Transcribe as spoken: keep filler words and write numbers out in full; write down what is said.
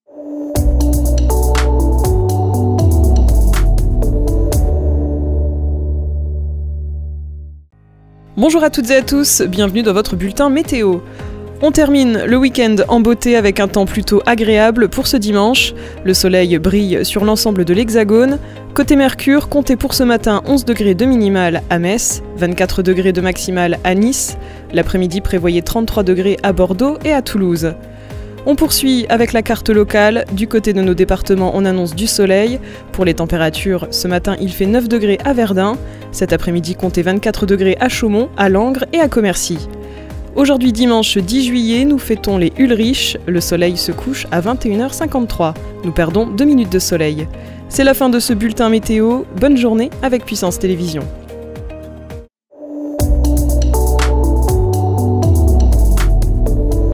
Bonjour à toutes et à tous, bienvenue dans votre bulletin météo. On termine le week-end en beauté avec un temps plutôt agréable pour ce dimanche. Le soleil brille sur l'ensemble de l'Hexagone. Côté Mercure, comptez pour ce matin onze degrés de minimale à Metz, vingt-quatre degrés de maximale à Nice. L'après-midi prévoyez trente-trois degrés à Bordeaux et à Toulouse. On poursuit avec la carte locale. Du côté de nos départements, on annonce du soleil. Pour les températures, ce matin, il fait neuf degrés à Verdun. Cet après-midi, comptez vingt-quatre degrés à Chaumont, à Langres et à Commercy. Aujourd'hui, dimanche dix juillet, nous fêtons les Ulriches. Le soleil se couche à vingt et une heures cinquante-trois. Nous perdons deux minutes de soleil. C'est la fin de ce bulletin météo. Bonne journée avec Puissance Télévision.